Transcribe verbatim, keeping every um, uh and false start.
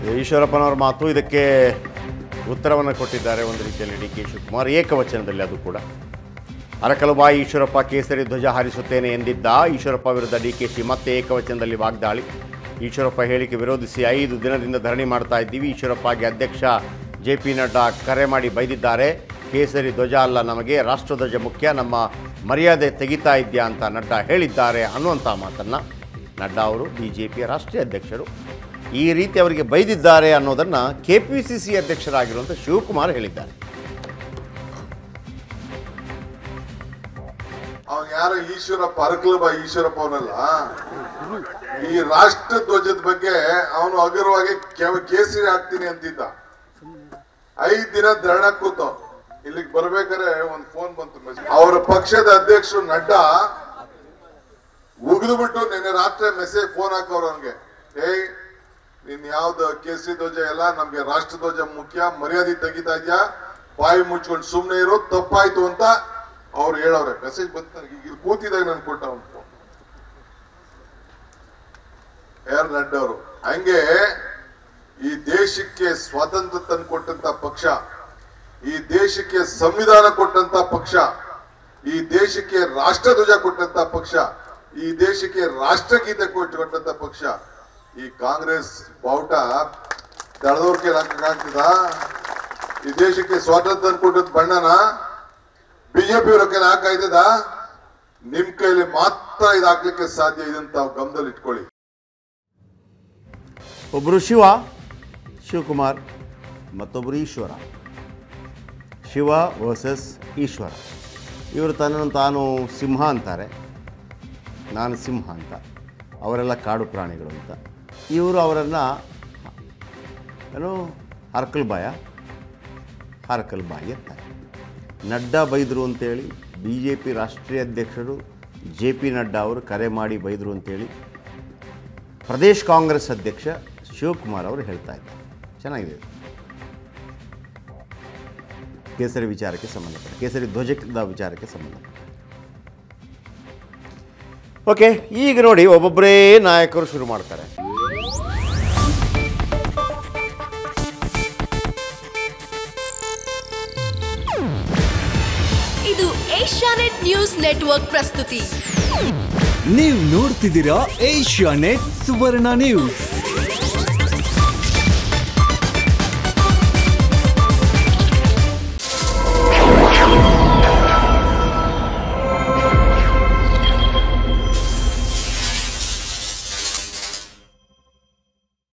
ಈಶ್ವರಪ್ಪನವರ ಮಾತು ಇದಕ್ಕೆ ಉತ್ತರವನ್ನು ಕೊಟ್ಟಿದ್ದಾರೆ ಒಂದು ರೀತಿಯಲ್ಲಿ ಡಿ ಕೆ ಶಿವಕುಮಾರ್ ಏಕವಚನದಲ್ಲಿ. ಅದು ಕೂಡ ಅರಕಲಬಾಯಿ ಈಶ್ವರಪ್ಪ ಕೇಸರಿ ಧ್ವಜ ಹಾರಿಸುತ್ತೇನೆ ಎಂದಿದ್ದ ಈಶ್ವರಪ್ಪ ವಿರುದ್ಧ ಡಿ ಕೆ ಶಿ ಮತ್ತೆ ಏಕವಚನದಲ್ಲಿ ವಾಗ್ದಾಳಿ. ಈಶ್ವರಪ್ಪ ಹೇಳಿಕೆ ವಿರೋಧಿಸಿ ಐದು ದಿನದಿಂದ ಧರಣಿ ಮಾಡ್ತಾ ಇದ್ದೀವಿ. ಈಶ್ವರಪ್ಪಗೆ ಅಧ್ಯಕ್ಷ ಜೆ ಪಿ ನಡ್ಡಾ ಕರೆ ಮಾಡಿ ಬೈದಿದ್ದಾರೆ. ಕೇಸರಿ ಧ್ವಜ ಅಲ್ಲ, ನಮಗೆ ರಾಷ್ಟ್ರಧ್ವಜ ಮುಖ್ಯ, ನಮ್ಮ ಮರ್ಯಾದೆ ತೆಗಿತಾ ಇದೆಯಾ ಅಂತ ನಡ್ಡಾ ಹೇಳಿದ್ದಾರೆ ಅನ್ನುವಂಥ ಮಾತನ್ನು ನಡ್ಡಾ ಅವರು ಬಿ ಜೆ ಪಿಯ ರಾಷ್ಟ್ರೀಯ ಅಧ್ಯಕ್ಷರು ಈ ರೀತಿ ಅವರಿಗೆ ಬೈದಿದ್ದಾರೆ ಅನ್ನೋದನ್ನು ಕೆ ಪಿ ಸಿ ಸಿ ಅಧ್ಯಕ್ಷರಾಗಿರುವಂಥ ಶಿವಕುಮಾರ್ ಹೇಳಿದ್ದಾರೆ. ಅವನು ಯಾರು ಈಶ್ವರಪ್ಪ, ಅರಕಲಬಾಯಿ ಈಶ್ವರಪ್ಪ ಅವನಲ್ಲ. ಈ ರಾಷ್ಟ್ರ ಧ್ವಜದ ಬಗ್ಗೆ ಅವನು ಹಗುರವಾಗಿ ಕೇಸರಿ ಹಾಕ್ತೀನಿ ಅಂತಿದ್ದ. ಐದ್ ದಿನ ಧರಣ ಕೂತ ಇಲ್ಲಿಗೆ ಬರ್ಬೇಕಾದ್ರೆ ಒಂದು ಫೋನ್ ಬಂತು. ಅವರ ಪಕ್ಷದ ಅಧ್ಯಕ್ಷರು ನಡ್ಡಾ ಉಗಿದು ಬಿಟ್ಟು ನಿನ್ನೆ ರಾತ್ರಿ ಮೆಸೇಜ್ ಫೋನ್ ಹಾಕವ್ರು ಅವನ್ಗೆ, ಏಯ್ ನಿನ್ ಯಾವ್ದು ಕೇಸರಿ ಧ್ವಜ ಎಲ್ಲ, ನಮ್ಗೆ ರಾಷ್ಟ್ರ ಧ್ವಜ ಮುಖ್ಯ, ಮರ್ಯಾದೆ ತೆಗಿತಾ ಇದ್ಯಾ, ಬಾಯಿ ಮುಚ್ಕೊಂಡು ಸುಮ್ನೆ ಇರೋ, ತಪ್ಪಾಯ್ತು ಅಂತ ಅವ್ರು ಹೇಳವ್ರೆ. ಮೆಸೇಜ್ ಬಂತ ಈಗ ಕೂತಿದಾಗ ನನ್ ಕೊಟ್ಟ ಉಂಟು ಯಾರು ನಡ್ಡಾ ಅವರು. ಹಂಗೆ ಈ ದೇಶಕ್ಕೆ ಸ್ವಾತಂತ್ರ್ಯ ತಂದು ಕೊಟ್ಟಂತ ಪಕ್ಷ, ಈ ದೇಶಕ್ಕೆ ಸಂವಿಧಾನ ಕೊಟ್ಟಂತ ಪಕ್ಷ, ಈ ದೇಶಕ್ಕೆ ರಾಷ್ಟ್ರಧ್ವಜ ಕೊಟ್ಟಂತ ಪಕ್ಷ, ಈ ದೇಶಕ್ಕೆ ರಾಷ್ಟ್ರಗೀತೆ ಕೊಟ್ಟಂತ ಪಕ್ಷ ಈ ಕಾಂಗ್ರೆಸ್ ಬಾವುಟ ದಳದವ್ರ ಕೈಲಿ ಹಾಕಕ್ಕಾಗ್ತದ? ಈ ದೇಶಕ್ಕೆ ಸ್ವಾತಂತ್ರ್ಯ ಕೊಟ್ಟದ ಬಣ್ಣನ ಬಿಜೆಪಿ ಅವರ ಕೈಲಿ ಹಾಕಾಯ್ತದ? ನಿಮ್ ಕೈಲಿ ಮಾತ್ರ ಇದು ಹಾಕ್ಲಿಕ್ಕೆ ಸಾಧ್ಯ. ಇದಂತ ಗಮನದಲ್ಲಿ ಇಟ್ಕೊಳ್ಳಿ. ಒಬ್ಬರು ಶಿವ ಶಿವಕುಮಾರ್, ಮತ್ತೊಬ್ಬರು ಈಶ್ವರ. ಶಿವ ವರ್ಸಸ್ ಈಶ್ವರ. ಇವರು ತನ್ನನ್ನು ತಾನು ಸಿಂಹ ಅಂತಾರೆ, ನಾನು ಸಿಂಹ ಅಂತ, ಅವರೆಲ್ಲ ಕಾಡು ಪ್ರಾಣಿಗಳು ಅಂತ. ಇವರು ಅವರನ್ನು ಏನು ಹರಕಲ್ಬಾಯ ಹರಕಲ್ಬಾಯಿ ಅಂತಾರೆ. ನಡ್ಡಾ ಬೈದರು ಅಂತೇಳಿ ಬಿ ಜೆ ಪಿ ರಾಷ್ಟ್ರೀಯ ಅಧ್ಯಕ್ಷರು ಜೆ ಪಿ ನಡ್ಡಾ ಅವರು ಕರೆ ಮಾಡಿ ಬೈದರು ಅಂತೇಳಿ ಪ್ರದೇಶ್ ಕಾಂಗ್ರೆಸ್ ಅಧ್ಯಕ್ಷ ಶಿವಕುಮಾರ್ ಅವರು ಹೇಳ್ತಾ ಇದ್ದಾರೆ. ಚೆನ್ನಾಗಿದೆ. ಕೇಸರಿ ವಿಚಾರಕ್ಕೆ ಸಂಬಂಧಪಟ್ಟ, ಕೇಸರಿ ಧ್ವಜದ ವಿಚಾರಕ್ಕೆ ಸಂಬಂಧಪಟ್ಟ. ಓಕೆ, ಈಗ ನೋಡಿ ಒಬ್ಬೊಬ್ಬರೇ ನಾಯಕರು ಶುರು ಮಾಡ್ತಾರೆ. ಇದು ಏಷ್ಯಾನೆಟ್ ನ್ಯೂಸ್ ನೆಟ್ವರ್ಕ್ ಪ್ರಸ್ತುತಿ. ನೀವು ನೋಡ್ತಿದ್ದೀರಾ ಏಷ್ಯಾನೆಟ್ ಸುವರ್ಣ ನ್ಯೂಸ್.